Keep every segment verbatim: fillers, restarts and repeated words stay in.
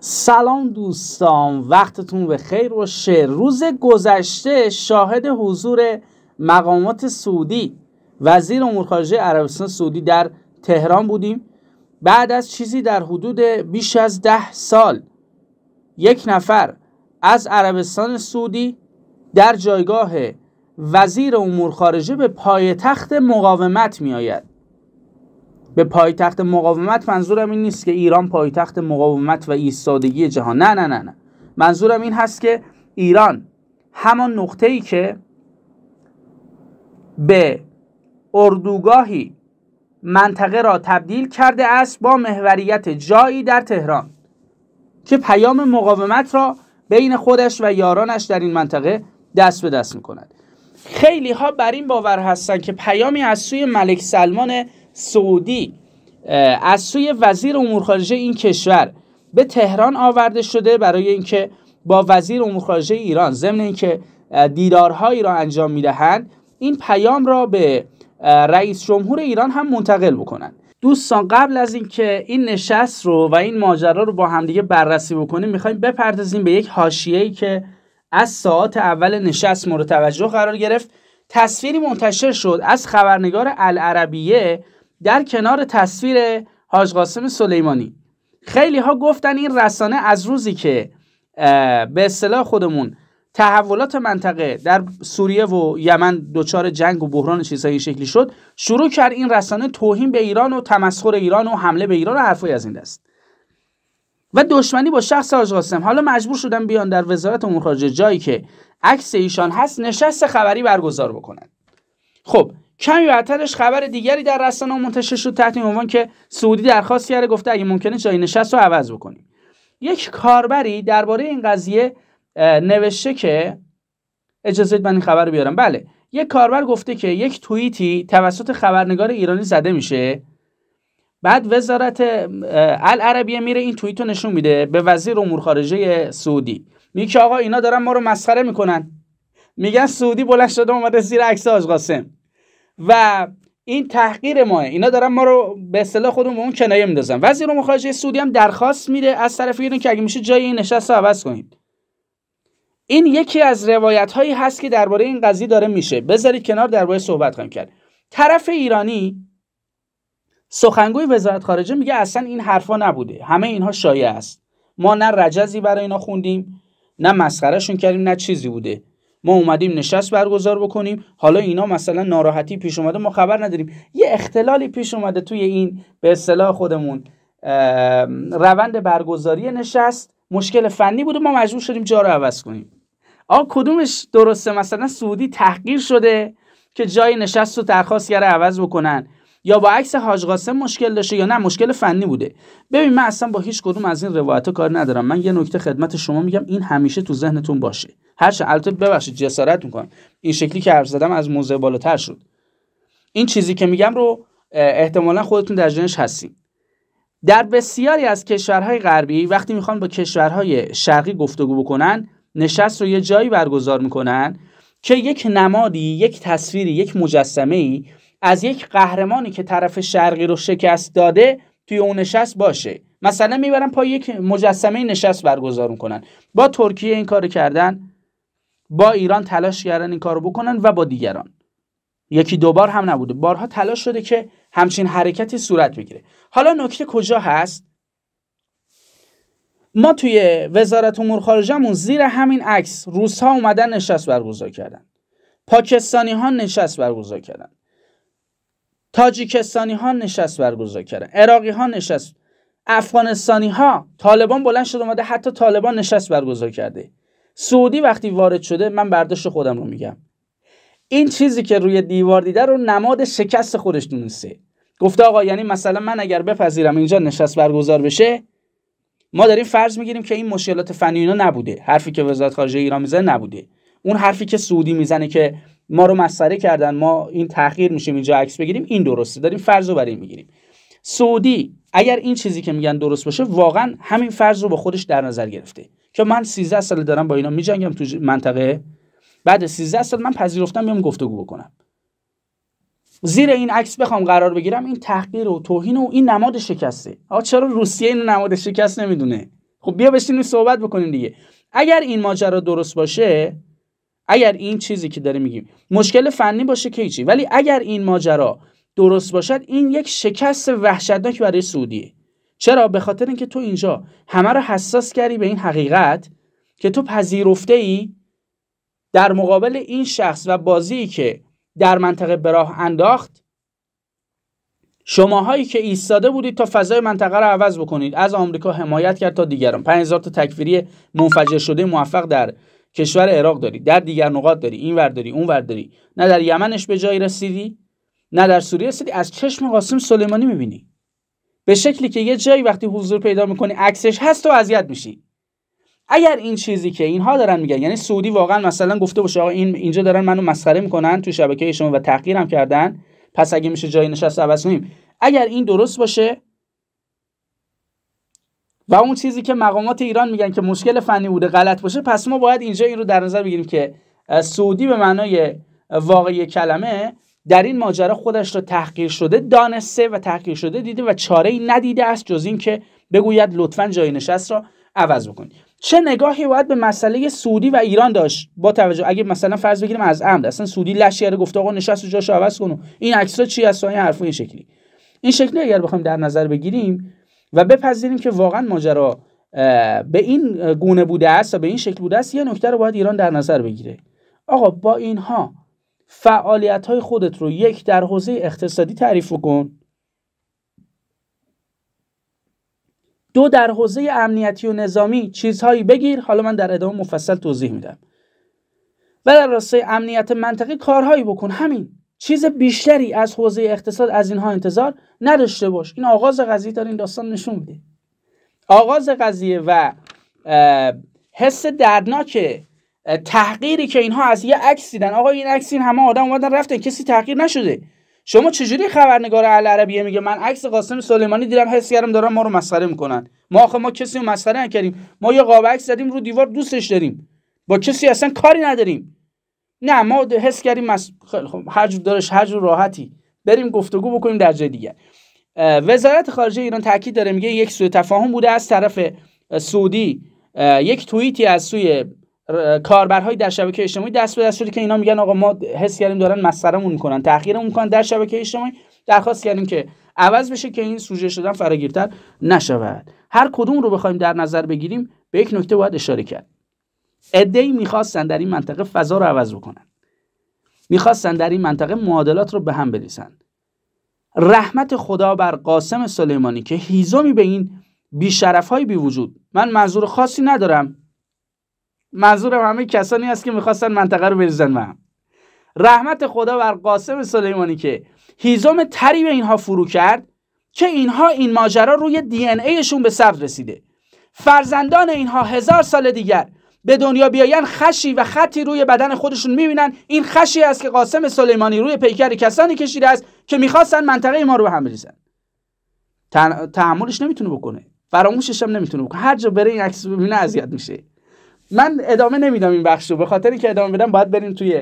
سلام دوستان، وقتتون بخیر باشه. روز گذشته شاهد حضور مقامات سعودی وزیر امور خارجه عربستان سعودی در تهران بودیم. بعد از چیزی در حدود بیش از ده سال یک نفر از عربستان سعودی در جایگاه وزیر امور خارجه به پایتخت مقاومت می آید. به پایتخت مقاومت منظورم این نیست که ایران پایتخت مقاومت و ایستادگی جهان، نه نه نه نه منظورم این هست که ایران همان نقطه‌ای که به اردوگاهی منطقه را تبدیل کرده است با محوریت جایی در تهران که پیام مقاومت را بین خودش و یارانش در این منطقه دست به دست می‌کند. خیلی ها بر این باور هستند که پیامی از سوی ملک سلمان سعودی از سوی وزیر امور خارجه این کشور به تهران آورده شده برای اینکه با وزیر امور خارجه ایران ضمن اینکه دیدارهایی را انجام میدهند این پیام را به رئیس جمهور ایران هم منتقل بکنند. دوستان، قبل از اینکه این نشست رو و این ماجرا رو با همدیگه بررسی بکنیم میخوایم بپردازیم به یک حاشیه‌ای که از ساعات اول نشست مورد توجه قرار گرفت. تصویری منتشر شد از خبرنگار العربیه در کنار تصویر حاج قاسم سلیمانی. خیلی ها گفتن این رسانه از روزی که به اصطلاح خودمون تحولات منطقه در سوریه و یمن دچار جنگ و بحران چیزهای شکلی شد، شروع کرد این رسانه توهین به ایران و تمسخر ایران و حمله به ایران و حرفای از این دست و دشمنی با شخص حاج قاسم. حالا مجبور شدن بیان در وزارت امور خارجه جایی که عکس ایشان هست نشست خبری برگزار بکنن. خب کمی بعدترش خبر دیگری در رسانه منتشر شد تحت عنوان که سعودی درخواست کرده، گفته اگه ممکنه جای نشست رو عوض بکنیم. یک کاربری درباره این قضیه نوشته که اجازه بدید من این خبر رو بیارم. بله، یک کاربر گفته که یک توییتی توسط خبرنگار ایرانی زده میشه، بعد وزارت العربیه میره این توییت رو نشون میده به وزیر امور خارجه سعودی، میگه که آقا اینا دارن ما رو مسخره میکنن، میگن سعودی بلند شده اومده زیر عکس حاج قاسم و این تحقیر ماه، اینا دارن ما رو به اصطلاح خودمون به اون کنایه میندازن. وزیر امور خارجه سعودی هم درخواست میده از طرف ایران که اگه میشه جای این نشست رو عوض کنید. این یکی از روایت هایی هست که درباره این قضیه داره میشه. بذارید کنار، درباره صحبت خواهیم کرد. طرف ایرانی سخنگوی وزارت خارجه میگه اصلا این حرفا نبوده، همه اینها شایعه است، ما نه رجزی برای اینا خوندیم نه مسخرهشون کردیم نه چیزی بوده، ما اومدیم نشست برگزار بکنیم، حالا اینا مثلا ناراحتی پیش اومده ما خبر نداریم، یه اختلالی پیش اومده توی این به اصطلاح خودمون روند برگزاری نشست، مشکل فنی بوده، ما مجبور شدیم جا رو عوض کنیم. آقا کدومش درسته؟ مثلا سعودی تحقیر شده که جای نشست رو درخواست کرده عوض بکنن، یا با عکس حاج قاسم مشکل داشته، یا نه مشکل فنی بوده؟ ببین من اصلا با هیچ کدوم از این روایت‌ها کار ندارم. من یه نکته خدمت شما میگم، این همیشه تو ذهنتون باشه. هرچه البته ببخشید جسارت میکنم، این شکلی که حرف زدم از موضوع بالاتر شد. این چیزی که میگم رو احتمالاً خودتون در جنش هستین. در بسیاری از کشورهای غربی وقتی میخوان با کشورهای شرقی گفتگو بکنن، نشست رو یه جایی برگزار میکنن که یک نمادی، یک تصویری، یک مجسمه‌ای از یک قهرمانی که طرف شرقی رو شکست داده توی اون نشست باشه. مثلا میبرن پای یک مجسمه نشست برگزار میکنن. با ترکیه این کارو کردن، با ایران تلاش کردن این کارو بکنن و با دیگران. یکی دو بار هم نبوده، بارها تلاش شده که همچین حرکتی صورت بگیره. حالا نکته کجا هست؟ ما توی وزارت امور خارجه‌مون زیر همین عکس روس‌ها اومدن نشست برگزار کردن، پاکستانی ها نشست برگزار کردن، تاجیکستانی ها نشست برگزار کردن، عراقی ها نشست، افغانستانی ها، طالبان بلند شده اومده، حتی طالبان نشست برگزار کرده. سعودی وقتی وارد شده، من برداشت خودم رو میگم، این چیزی که روی دیوار دیده رو نماد شکست خودش دونسته. گفته آقا یعنی مثلا من اگر بپذیرم اینجا نشست برگزار بشه، ما داریم فرض میگیریم که این مشکلات فنی اینا نبوده، حرفی که وزارت خارجه ایران میزنه نبوده، اون حرفی که سعودی میزنه که ما رو مسخره کردن، ما این تحقیر میشیم اینجا عکس بگیریم، این درسته، داریم فرض رو برای این میگیریم. سعودی اگر این چیزی که میگن درست باشه، واقعا همین فرض رو با خودش در نظر گرفته که من سیزده سال دارم با اینا میجنگم تو منطقه، بعد سیزده سال من پذیرفتم بیام گفتگو بکنم، زیر این عکس بخوام قرار بگیرم، این تحقیر و توهین و این نماد شکسته. آقا چرا روسیه این نماد شکست نمیدونه؟ خب بیا بشینیم صحبت بکنیم دیگه. اگر این ماجرا درست باشه، اگر این چیزی که داره میگیم مشکل فنی باشه که هیچی، ولی اگر این ماجرا درست باشد این یک شکست وحشتناک برای سعودیه. چرا؟ به خاطر اینکه تو اینجا همه رو حساس کردی به این حقیقت که تو پذیرفته ای در مقابل این شخص و بازی که در منطقه به راه انداخت، شماهایی که ایستاده بودید تا فضای منطقه رو عوض بکنید، از آمریکا حمایت کرد تا دیگران. پنج هزار تا تکفیری منفجر شده موفق در کشور عراق داری، در دیگر نقاط داری، این ور داری، اون ور داری، نه در یمنش به جایی رسیدی، نه در سوریه رسیدی. از چشم قاسم سلیمانی میبینی به شکلی که یه جایی وقتی حضور پیدا میکنی عکسش هست و اذیت میشی. اگر این چیزی که اینها دارن میگن، یعنی سعودی واقعا مثلا گفته باشه آقا این اینجا دارن منو مسخره میکنن تو شبکه شما و تحقیرم کردن، پس اگه میشه جای نشست عوض کنیم، اگر این درست باشه و اون چیزی که مقامات ایران میگن که مشکل فنی بوده غلط باشه، پس ما باید اینجا این رو در نظر بگیریم که سعودی به معنای واقعی کلمه در این ماجرا خودش رو تحقیر شده دانسته و تحقیر شده دیده و چاره‌ای ندیده است جز این که بگوید لطفاً جای نشست را عوض بکنید. چه نگاهی باید به مسئله سعودی و ایران داشت با توجه اگه مثلا فرض بگیریم از عمد اصلا سعودی لشیاره گفته آقا نشست و جاشو عوض کنو، این عکس‌ها چی هست و این حرفا این شکلی این شکلی اگر بخوایم در نظر بگیریم و بپذیریم که واقعا ماجرا به این گونه بوده است و به این شکل بوده است، یه نکته رو باید ایران در نظر بگیره. آقا با اینها فعالیت‌های خودت رو یک در حوزه اقتصادی تعریف کن، دو در حوزه امنیتی و نظامی چیزهایی بگیر، حالا من در ادامه مفصل توضیح میدم، و در راستای امنیت منطقی کارهایی بکن. همین، چیز بیشتری از حوزه اقتصاد از اینها انتظار نداشته باش. این آغاز قضیه داره این داستان نشون میده. آغاز قضیه و حس دردناک تحقیری که اینها از یه عکس دیدن، آقا این عکس این همه آدم اومدن رفتن کسی تحقیر نشده. شما چجوری خبرنگار العربیه میگه من عکس قاسم سلیمانی دیدم حس کردم دارن ما رو مسخره میکنن؟ ما آخه ما کسی رو مسخره نکردیم، ما یه قاب عکس زدیم رو دیوار دوستش داریم، با کسی اصلا کاری نداریم. نه ما حس کردیم مس... خیلی خب هر جور دارش هر جور راحتی بریم گفتگو بکنیم در جای دیگه. وزارت خارجه ایران تاکید داره میگه یک سوء تفاهم بوده از طرف سعودی، یک توییتی از سوی کاربرهای در شبکه اجتماعی دست به دست شده که اینا میگن آقا ما حس کردیم دارن مسخرهمون میکنن، تحقیرمون میکنن در شبکه اجتماعی، درخواست کردیم که عوض بشه که این سوژه شدن فراگیرتر نشود. هر کدوم رو بخوایم در نظر بگیریم به یک نکته باید اشاره کرد. عده‌ای میخواستن در این منطقه فضا رو عوض بکنن، میخواستن در این منطقه معادلات رو به هم بریزن. رحمت خدا بر قاسم سلیمانی که هیزمی به این بی‌شرف‌های بی وجود، من منظور خاصی ندارم، منظورم همه کسانی است که میخواستن منطقه رو بریزن به هم. رحمت خدا بر قاسم سلیمانی که هیزم تری به اینها فرو کرد که اینها این ماجرا روی دی ان ایشون به ثبت رسیده. فرزندان اینها هزار سال دیگر به دنیا بیاین خشی و خطی روی بدن خودشون میبینن، این خشی است که قاسم سلیمانی روی پیکر کسانی کشیده است که میخواستن منطقه ما رو به هم بریزن. تحملش نمیتونه بکنه، فراموشش هم نمیتونه بکنه. هر جا بره این عکس ببینه اذیت میشه. من ادامه نمیدم این بخشو، به خاطر اینکه ادامه بدم باید بریم توی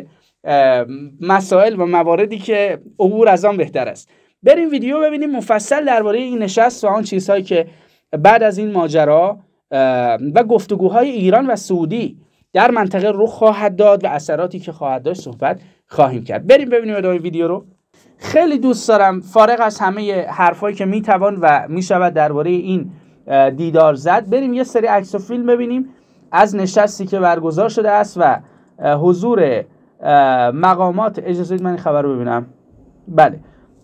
مسائل و مواردی که عبور از آن بهتر است. بریم ویدیو ببینیم مفصل درباره این نشست و آن چیزهایی که بعد از این ماجرا و گفتگوهای ایران و سعودی در منطقه رخ خواهد داد و اثراتی که خواهد داشت صحبت خواهیم کرد. بریم ببینیم ادامه ویدیو رو. خیلی دوست دارم فارغ از همه حرفایی که میتوان و میشود درباره این دیدار زد، بریم یه سری عکس و فیلم ببینیم از نشستی که برگزار شده است و حضور مقامات. اجازه بدید من این خبر رو ببینم. بله،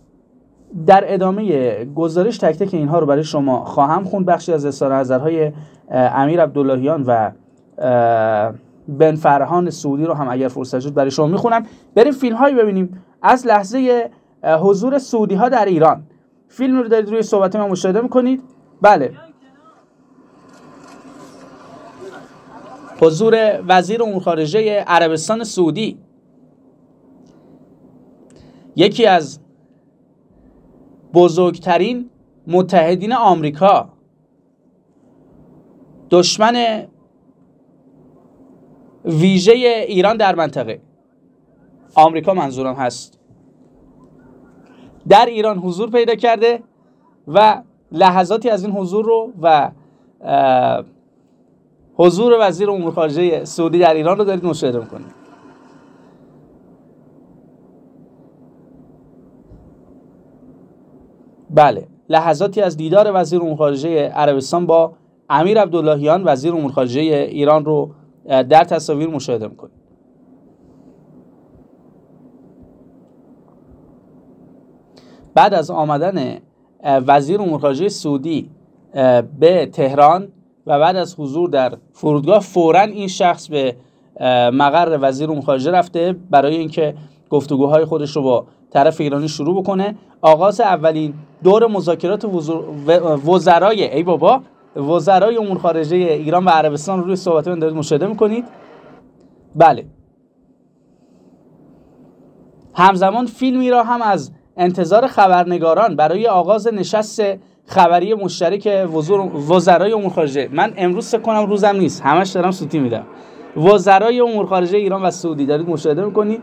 در ادامه گزارش تک تک اینها رو برای شما خواهم خوند. بخشی از اظهار نظرهای امیر عبداللهیان و بن فرهان سعودی رو هم اگر فرصت شد برای شما میخونم. بریم فیلم هایی ببینیم از لحظه حضور سعودی ها در ایران. فیلم رو دارید روی صحبت ما مشاهده میکنید. بله، حضور وزیر امور خارجه عربستان سعودی، یکی از بزرگترین متحدین آمریکا، دشمن ویژه ایران در منطقه، آمریکا منظورم هست، در ایران حضور پیدا کرده و لحظاتی از این حضور رو و حضور وزیر امور خارجه سعودی در ایران رو دارید مشاهده میکنید. بله، لحظاتی از دیدار وزیر امور خارجه عربستان با امیر عبداللهیان وزیر امور خارجه ایران رو در تصاویر مشاهده میکنید. بعد از آمدن وزیر امور خارجه سعودی به تهران و بعد از حضور در فرودگاه، فوراً این شخص به مقر وزیر امور خارجه رفته برای اینکه گفتگوهای خودش رو با طرف ایرانی شروع بکنه. آغاز اولین دور مذاکرات وزرای ای بابا وزرای امور خارجه ایران و عربستان رو روی صحبت من دارید مشاهده میکنید. بله، همزمان فیلمی را هم از انتظار خبرنگاران برای آغاز نشست خبری مشترک وزرای امور خارجه، من امروز فکر کنم روزم نیست، همش دارم سوتی میدم، وزرای امور خارجه ایران و سعودی دارید مشاهده میکنید.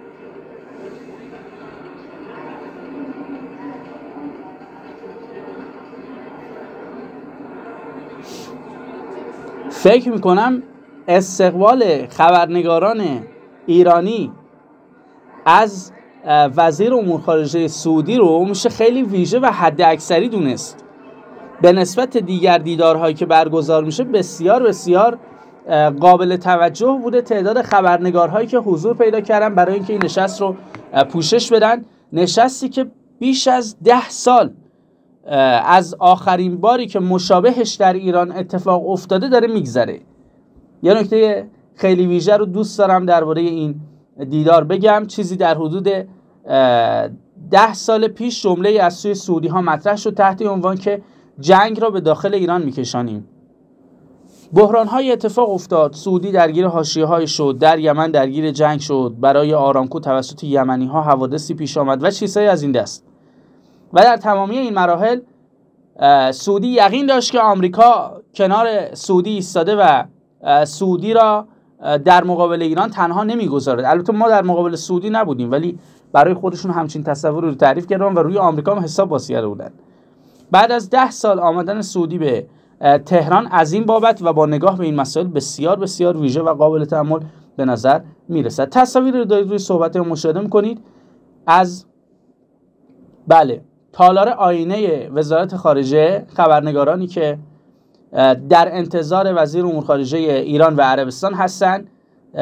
فکر میکنم استقبال خبرنگاران ایرانی از وزیر امور خارجه سعودی رو میشه خیلی ویژه و حد اکثری دونست. به نسبت دیگر دیدارهایی که برگزار میشه بسیار بسیار قابل توجه بوده تعداد خبرنگارهایی که حضور پیدا کردن برای اینکه این نشست رو پوشش بدن. نشستی که بیش از ده سال از آخرین باری که مشابهش در ایران اتفاق افتاده داره میگذره. یه نکته خیلی ویژه رو دوست دارم درباره این دیدار بگم. چیزی در حدود ده سال پیش جمله از سوی سعودی ها مطرح شد تحت عنوان که جنگ را به داخل ایران میکشانیم. بحران های اتفاق افتاد، سعودی درگیر حاشیه های شد، در یمن درگیر جنگ شد، برای آرامکو توسط یمنی ها حوادثی پیش آمد و چیزهای از این دست. و در تمامی این مراحل سعودی یقین داشت که آمریکا کنار سعودی ایستاده و سعودی را در مقابل ایران تنها نمیگذارد. البته ما در مقابل سعودی نبودیم، ولی برای خودشون همچین تصوری رو تعریف کردن و روی آمریکا هم حساب باز کرده بودن. بعد از ده سال آمدن سعودی به تهران از این بابت و با نگاه به این مسائل بسیار بسیار ویژه و قابل تأمل به نظر میرسد. تصاویر رو دارید روی صحبت مشاهده میکنید از بله تالار آینه وزارت خارجه، خبرنگارانی که در انتظار وزیر امور خارجه ایران و عربستان هستند،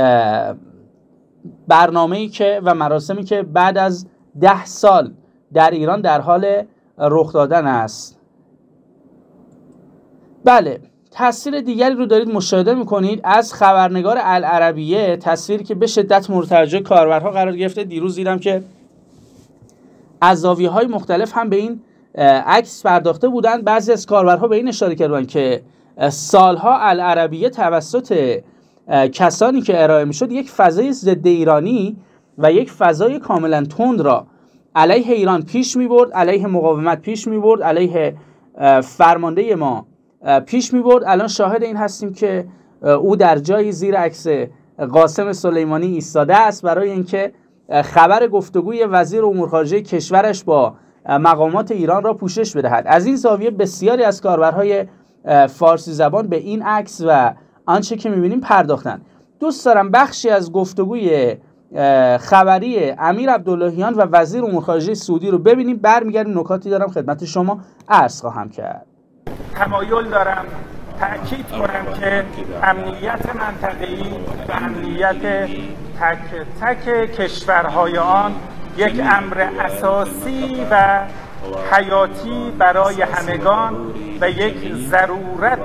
برنامه‌ای که و مراسمی که بعد از ده سال در ایران در حال رخ دادن است. بله، تصویر دیگری رو دارید مشاهده میکنید از خبرنگار العربیه، تصویری که به شدت مورد توجه کاربرها قرار گرفته. دیروز دیدم که از زاویه‌های مختلف هم به این عکس پرداخته بودند. بعضی از کاربرها به این اشاره کردند که سالها العربیه توسط کسانی که ارائه میشد یک فضای ضد ایرانی و یک فضای کاملا تند را علیه ایران پیش میبرد، علیه مقاومت پیش میبرد، علیه فرمانده ما پیش میبرد. الان شاهد این هستیم که او در جایی زیر عکس قاسم سلیمانی ایستاده است برای اینکه خبر گفتگوی وزیر امور خارجه کشورش با مقامات ایران را پوشش بدهد. از این زاویه بسیاری از کاربرهای فارسی زبان به این عکس و آنچه که میبینیم پرداختن. دوست دارم بخشی از گفتگوی خبری امیر عبداللهیان و وزیر امور خارجه سعودی رو ببینیم، برمیگردیم نکاتی دارم خدمت شما عرض خواهم کرد. تمایل دارم تأکید کنم که امنیت منطقه‌ای و امنیت تک تک کشورهای آن یک امر اساسی و حیاتی برای همگان و یک ضرورت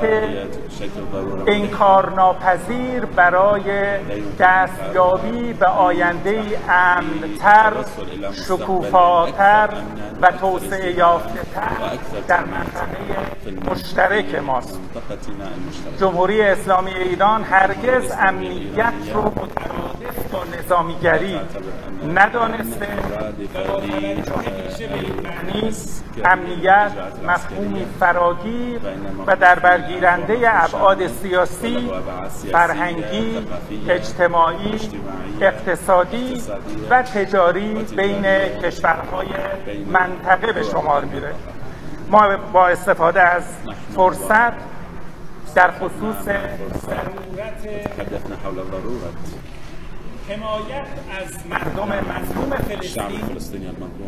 انکارناپذیر برای دستیابی به آینده امن‌تر، شکوفاتر و توسعه یافته‌تر در منطقه مشترک ماست. جمهوری اسلامی ایران هرگز امنیت رو مترادف با نظامیگری ندانسته. امنیت مفهومی فراگیر و در برگیرنده ابعاد سیاسی، فرهنگی، اجتماعی، اقتصادی و تجاری بین کشورهای منطقه به شمار میره. ما با استفاده از فرصت در خصوص ضرورت حمایت از مردم مظلوم فلسطین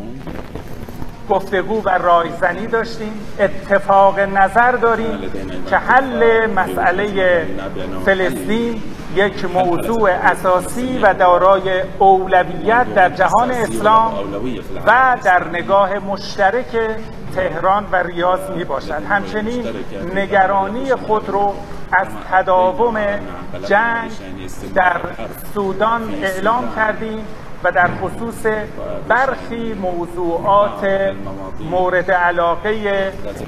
گفتگو و رایزنی داشتیم. اتفاق نظر داریم که حل مسئله فلسطین یک موضوع اساسی و دارای اولویت در جهان اسلام و در نگاه مشترک تهران و ریاض می باشد. همچنین نگرانی خود رو از تداوم جنگ در سودان اعلام کردیم و در خصوص برخی موضوعات مورد علاقه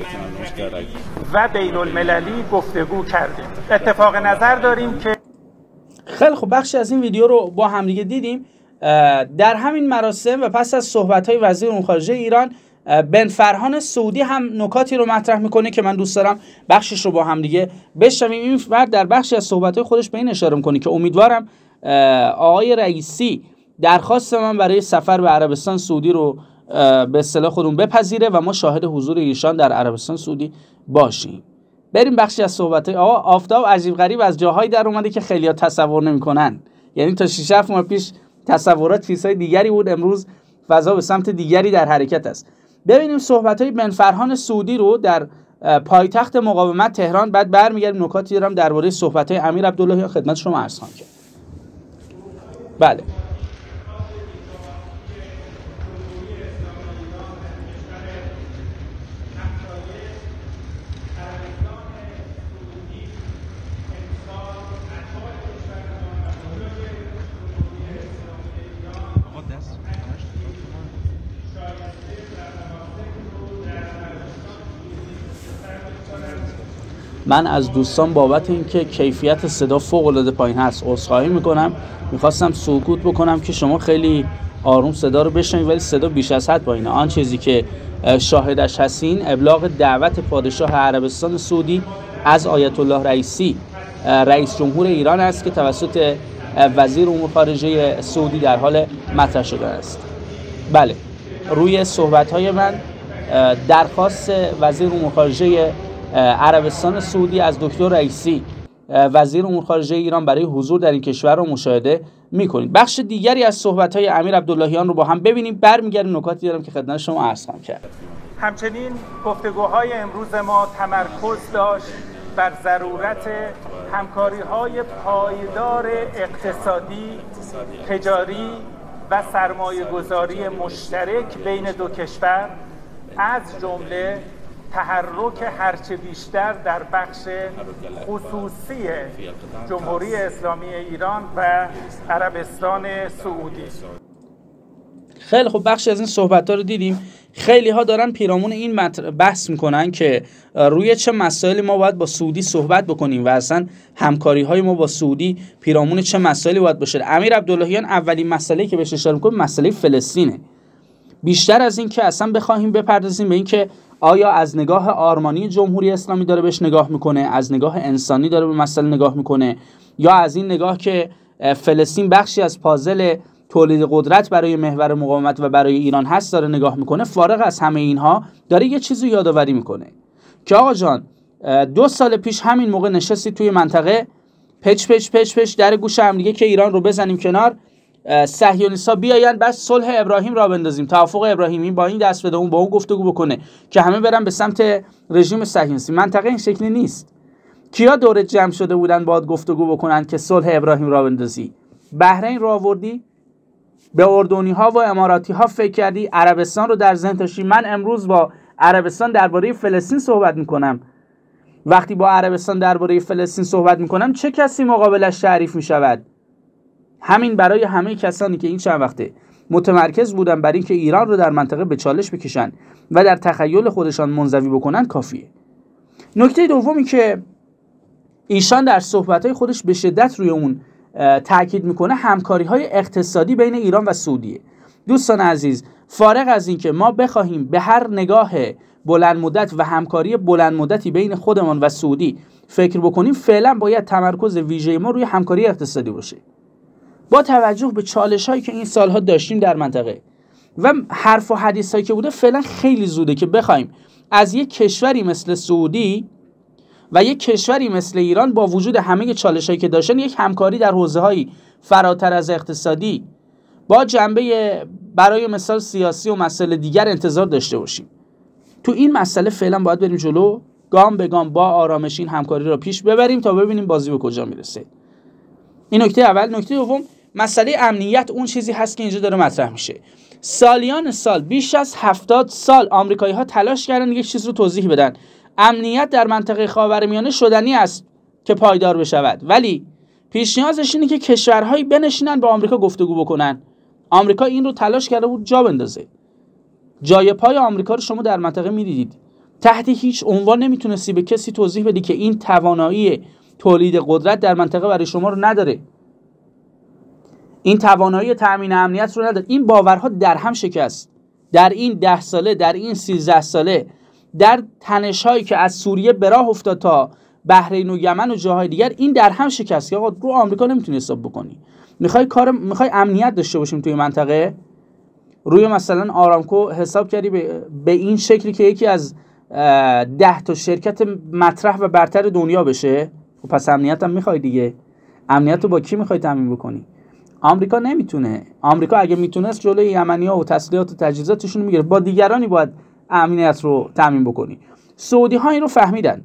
و بین المللی گفتگو کردیم. اتفاق نظر داریم که خیلی خب بخشی از این ویدیو رو با همدیگه دیدیم. در همین مراسم و پس از صحبت‌های وزیر امور خارجه ایران، بن فرهان سعودی هم نکاتی رو مطرح میکنه که من دوست دارم بخشش رو با همدیگه بشنویم. این فرد در بخشی از صحبت‌های خودش به این اشاره میکنه که امیدوارم آقای رئیسی درخواست من برای سفر به عربستان سعودی رو به اصطلاح خودمون بپذیره و ما شاهد حضور ایشان در عربستان سعودی باشیم. بریم بخشی از صحبت‌های آقا آفتاب عجیب غریب از جاهایی در اومده که خیلی‌ها تصور نمی‌کنن. یعنی تا شش هفت ماه پیش تصورات چیزهای دیگری بود، امروز فضا به سمت دیگری در حرکت است. ببینیم صحبت‌های بن فرهان سعودی رو در پایتخت مقاومت تهران، بعد برمیگردیم نکاتی دارم درباره صحبت‌های امیر عبداللهیان خدمت شما عرض خواهم کرد. بله. من از دوستان بابت اینکه کیفیت صدا فوق العاده پایین هست عذرخواهی میکنم. میخواستم سکوت بکنم که شما خیلی آروم صدا رو بشنوید، ولی صدا بیش از حد پایینه. آن چیزی که شاهدش هستین ابلاغ دعوت پادشاه عربستان سعودی از آیت الله رئیسی رئیس جمهور ایران است که توسط وزیر امور خارجه سعودی در حال مطرح شده است. بله، روی صحبت‌های من درخواست وزیر امور خارجه عربستان سعودی از دکتر رئیسی وزیر امور خارجه ایران برای حضور در این کشور رو مشاهده میکنید. بخش دیگری از صحبت‌های امیر عبداللهیان رو با هم ببینیم، برمیگردیم نکاتی دارم که خدمت شما عرض خواهم کرد. همچنین گفتگوهای امروز ما تمرکز داشت بر ضرورت همکاری‌های پایدار اقتصادی، تجاری و سرمایه‌گذاری مشترک بین دو کشور، از جمله تحرک هرچه بیشتر در بخش خصوصی جمهوری اسلامی ایران و عربستان سعودی. خیلی خب، بخشی از این صحبت‌ها رو دیدیم. خیلی ها دارن پیرامون این بحث میکنن که روی چه مسائلی ما باید با سعودی صحبت بکنیم و اصلا همکاری های ما با سعودی پیرامون چه مسائلی باید باشه. امیر عبداللهیان اولین مسئله که بهش اشاره میکنه مسئله فلسطینه. بیشتر از این که اصلا بخوایم بپردازیم به این که آیا از نگاه آرمانی جمهوری اسلامی داره بهش نگاه میکنه، از نگاه انسانی داره به مسئله نگاه میکنه، یا از این نگاه که فلسطین بخشی از پازل تولید قدرت برای محور مقاومت و برای ایران هست داره نگاه میکنه. فارغ از همه اینها داره یه چیزی یادآوری میکنه که آقا جان، دو سال پیش همین موقع نشستی توی منطقه پچ پچ پچ پچ در گوش هم دیگه که ایران رو بزنیم کنار، صهیونیست‌ها بیاین بس صلح ابراهیم را بندازیم، توافق ابراهیمی با این دست بده اون با اون گفتگو بکنه که همه برن به سمت رژیم صهیونیستی. منطقه این شکلی نیست. کیا دور جمع شده بودن باهات گفتگو بکنن که صلح ابراهیم را بندازی؟ بحرین رو آوردی؟ به اردنی ها و اماراتی ها فکر کردی؟ عربستان رو در ذهن داشتی؟ من امروز با عربستان درباره فلسطین صحبت میکنم. وقتی با عربستان درباره فلسطین صحبت میکنم چه کسی مقابلش تعریف میشود؟ همین برای همه کسانی که این چند وقته متمرکز بودن بر این که ایران رو در منطقه به چالش بکشن و در تخیل خودشان منزوی بکنن کافیه. نکته دومی که ایشان در صحبت‌های خودش به شدت روی اون تاکید میکنه همکاری‌های اقتصادی بین ایران و سعودیه. دوستان عزیز، فارغ از این که ما بخواهیم به هر نگاه بلند مدت و همکاری بلند مدتی بین خودمان و سعودی فکر بکنیم، فعلا باید تمرکز ویژه ما روی همکاری اقتصادی باشه. با توجه به چالش‌هایی که این سالها داشتیم در منطقه و حرف و حدیث‌هایی که بوده، فعلا خیلی زوده که بخوایم از یک کشوری مثل سعودی و یک کشوری مثل ایران با وجود همه چالش‌هایی که داشتن یک همکاری در حوزه‌های فراتر از اقتصادی با جنبه برای مثال سیاسی و مسائل دیگر انتظار داشته باشیم. تو این مسئله فعلا باید بریم جلو، گام به گام با آرامش این همکاری رو پیش ببریم تا ببینیم بازی به کجا میرسه. این نکته اول. نکته دوم، مسئله امنیت اون چیزی هست که اینجا داره مطرح میشه. سالیان سال، بیش از هفتاد سال آمریکایی‌ها تلاش کردن یک چیز رو توضیح بدن: امنیت در منطقه خاورمیانه شدنی است که پایدار بشود، ولی پیش نیازش اینه که کشورهایی بنشینن با آمریکا گفتگو بکنن. آمریکا این رو تلاش کرده بود جا بندازه. جای پای آمریکا رو شما در منطقه می‌دیدید. تحت هیچ عنوان نمیتونستی به کسی توضیح بدی که این توانایی تولید قدرت در منطقه برای شما رو نداره، این توانایی تأمین امنیت رو نداره. این باورها در هم شکست. در این ده ساله، در این سیزده ساله، در تنش‌هایی که از سوریه به راه افتاد تا بحرین و یمن و جاهای دیگر، این در هم شکست که آقا رو آمریکا نمیتونی حساب بکنی. میخوای کار میخوای امنیت داشته باشیم توی منطقه، روی مثلا آرامکو حساب کردی به, به این شکلی که یکی از ده تا شرکت مطرح و برتر دنیا بشه، خب پس امنیت هم میخوای دیگه. امنیت رو با کی میخوای تامین بکنی؟ آمریکا نمیتونه. آمریکا اگه میتونست جلوی یمنی‌ها و تسلیحات و تجهیزاتشون میگیره، با دیگرانی باید امنیت رو تامین بکنی. سعودی ها این رو فهمیدن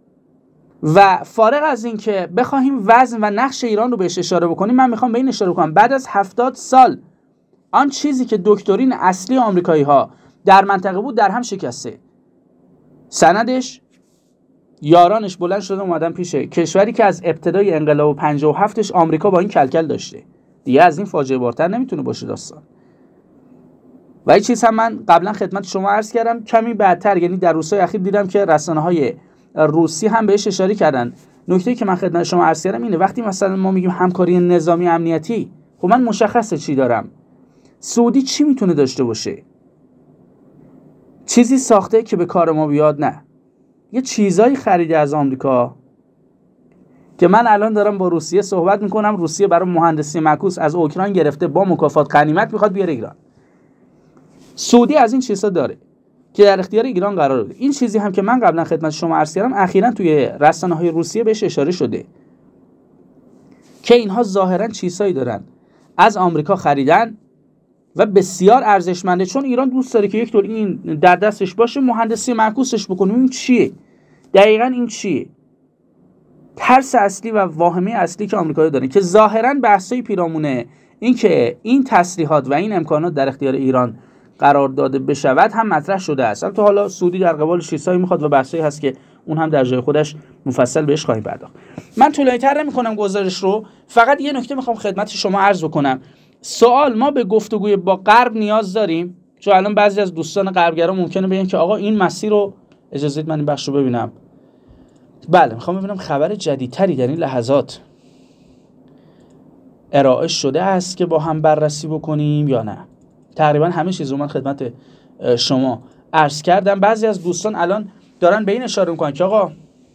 و فارغ از این که بخوایم وزن و نقش ایران رو بهش اشاره بکنیم، من میخوام به این اشاره کنم بعد از هفتاد سال آن چیزی که دکترین اصلی آمریکایی ها در منطقه بود در هم شکسته. سندش، یارانش بلند شده اومدن پیشه کشوری که از ابتدای انقلاب پنجاه و هفتش آمریکا با این کلکل داشته. دیگه از این فاجعه بارتر نمیتونه باشه داستان. و این چیز هم من قبلا خدمت شما عرض کردم، کمی بعدتر، یعنی در روزهای اخیر دیدم که رسانه‌های روسی هم بهش اشاره کردن. نکته‌ای که من خدمت شما عرض کردم اینه، وقتی مثلا ما میگیم همکاری نظامی امنیتی، خب من مشخصه چی دارم. سعودی چی میتونه داشته باشه؟ چیزی ساخته که به کار ما بیاد؟ نه. یه چیزایی خریده از آمریکا که من الان دارم با روسیه صحبت میکنم، روسیه برای مهندسی معکوس از اوکراین گرفته، با مکافات غنیمت میخواد بیاره ایران. سعودی از این چیزا داره که در اختیار ایران قرار بده. این چیزی هم که من قبلا خدمت شما عرض کردم، اخیراً توی رسانه‌های روسیه بهش اشاره شده که اینها ظاهراً چیزایی دارن از آمریکا خریدن و بسیار ارزشمنده، چون ایران دوست داره که یک طور این در دستش باشه، مهندسی معکوسش بکنه. این چیه؟ دقیقاً این چیه؟ ترس اصلی و واهمه اصلی که آمریکایی‌ها دارن که ظاهراً بحثای پیرامونه این که این تسلیحات و این امکانات در اختیار ایران قرار داده بشود هم مطرح شده است. البته حالا سعودی در قبال چیزایی میخواد و بحثایی هست که اون هم در جای خودش مفصل بهش خواهیم پرداخت. من طولانی‌تر نمی‌کنم گزارش رو، فقط یه نکته میخوام خدمت شما عرض بکنم. سوال، ما به گفتگوی با غرب نیاز داریم؟ چون الان بعضی از دوستان غربگرا ممکنه بگن که آقا این مسیر رو، اجازه بدید من این بخش رو ببینم. بله، میخوام ببینم خبر جدیدتری در این لحظات ارائه شده است که با هم بررسی بکنیم یا نه. تقریبا همه چیز رو من خدمت شما عرض کردم. بعضی از دوستان الان دارن به این اشاره میکنن که آقا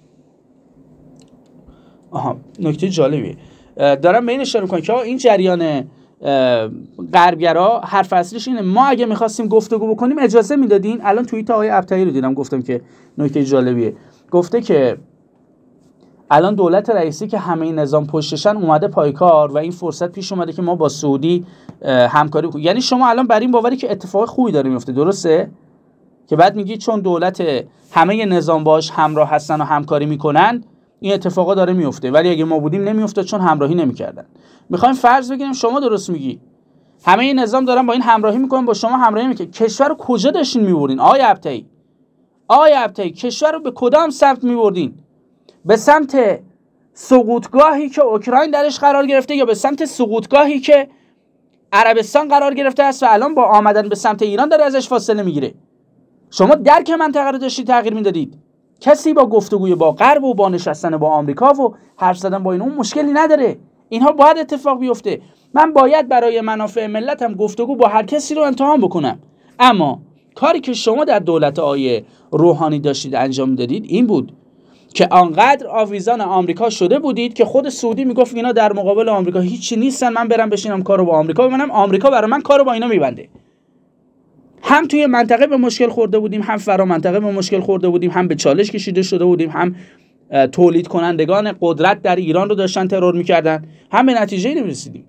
آها نکته جالبیه، دارن به این اشاره میکنن که آقا این جریان غربگرا حرف اصلیش اینه، ما اگه میخواستیم گفتگو بکنیم اجازه میدادین. الان توییت آقای ابطحی رو دیدم، گفتم که نکته جالبیه، گفته که الان دولت رئیسی که همه این نظام پشتشن اومده پای کار و این فرصت پیش اومده که ما با سعودی همکاری کنیم. یعنی شما الان بر این باوری که اتفاق خوبی داره میفته، درسته؟ که بعد میگی چون دولت همه نظام باش همراه هستن و همکاری میکنن این اتفاقا داره میفته، ولی اگه ما بودیم نمیافتاد چون همراهی نمیکردن. میخوایم فرض بگیریم شما درست میگی، همه این نظام دارن با این همراهی میکنن، با شما همراهی میکنن، کشور رو کجا داشتین میبردین آقای ابطحی؟ آقای ابطحی کشور رو به کدام سمت میبردین؟ به سمت سقوطگاهی که اوکراین درش قرار گرفته یا به سمت سقوطگاهی که عربستان قرار گرفته است و الان با آمدن به سمت ایران داره ازش فاصله میگیره؟ شما درک منطقه رو داشتید تغییر میدادید. کسی با گفتگوی با غرب و با نشستن با آمریکا و حرف زدن با این اون مشکلی نداره. اینها باید اتفاق بیفته. من باید برای منافع ملتم گفتگو با هر کسی رو امتحان بکنم، اما کاری که شما در دولت آقای روحانی داشتید انجام دادید این بود که آنقدر آویزان آمریکا شده بودید که خود سعودی میگفت اینا در مقابل آمریکا هیچی نیستن، من برم بشینم کارو با آمریکا ببینم، آمریکا برای من کارو با اینا میبنده. هم توی منطقه به مشکل خورده بودیم، هم فرا منطقه به مشکل خورده بودیم، هم به چالش کشیده شده بودیم، هم تولید کنندگان قدرت در ایران رو داشتن ترور میکردن، هم به نتیجه نمیرسیدیم.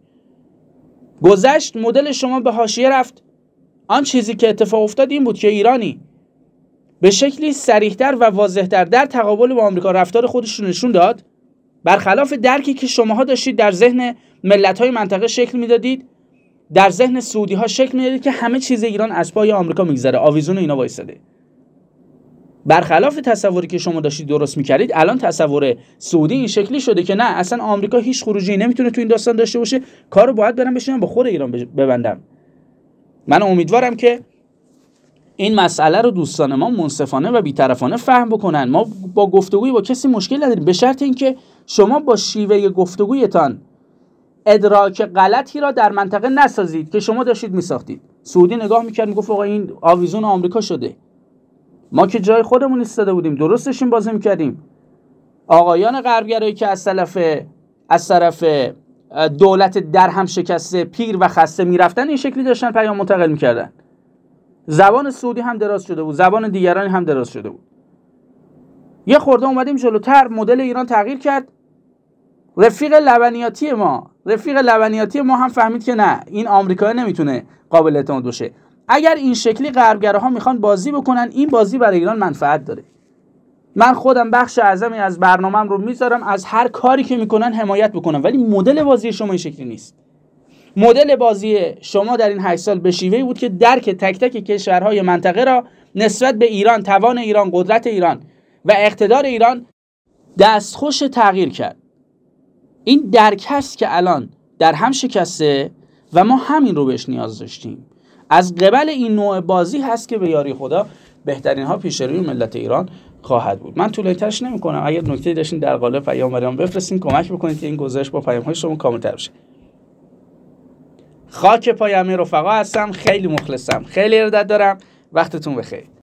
گذشت، مدل شما به حاشیه رفت. آن چیزی که اتفاق افتاد این بود که ایرانی به شکلی صریح‌تر و واضح‌تر در تقابل با آمریکا رفتار خودش رو نشون داد، برخلاف درکی که شماها داشتید در ذهن ملت‌های منطقه شکل میدادید، در ذهن سعودی‌ها شکل میدادید که همه چیز ایران از پای آمریکا میگذره، آویزون اینا وایساده. برخلاف تصوری که شما داشتید درست میکردید، الان تصور سعودی این شکلی شده که نه، اصلا آمریکا هیچ خروجی نمیتونه تو این داستان داشته باشه، کارو باید برم بشینم با خود ایران ببندم. من امیدوارم که این مسئله رو دوستان ما منصفانه و بی‌طرفانه فهم بکنن. ما با گفتگوی با کسی مشکل نداریم، به شرط اینکه شما با شیوه گفتگویتان ادراک غلطی را در منطقه نسازید که شما داشتید میساختید. سعودی نگاه میکرد میگفت آقا این آویزون آمریکا شده، ما که جای خودمون ایستاده بودیم، درست داشتیم بازی میکردیم. آقایان غربگرایی که از طرف از طرف دولت در هم شکسته پیر و خسته میرفتن، این شکلی داشتن پیام منتقل میکردن. زبان سعودی هم دراز شده بود، زبان دیگران هم دراز شده بود. یه خورده اومدیم جلوتر، مدل ایران تغییر کرد. رفیق لبنیاتی ما رفیق لبنیاتی ما هم فهمید که نه، این آمریکا نمیتونه قابل اعتماد باشه. اگر این شکلی غربگراها میخوان بازی بکنن، این بازی برای ایران منفعت داره. من خودم بخش اعظمی از برنامه‌ام رو میذارم از هر کاری که میکنن حمایت بکنم، ولی مدل بازی شما این شکلی نیست. مدل بازی شما در این هشت سال به شیوهی بود که درک تک تک کشورهای منطقه را نسبت به ایران، توان ایران، قدرت ایران و اقتدار ایران دستخوش تغییر کرد. این درک هست که الان در هم شکسته و ما همین رو بهش نیاز داشتیم. از قبل این نوع بازی هست که به یاری خدا بهترین ها پیش روی ملت ایران خواهد بود. من طولانی‌ترش نمی‌کنم. اگر نکته‌ای داشتین در قالب پیام‌هام بفرستین، کمک بکنید که این گزارش با پیام‌های شما کامل‌تر بشه. خاک پای همه رفقا هستم، خیلی مخلصم، خیلی ارادت دارم. وقتتون بخیر.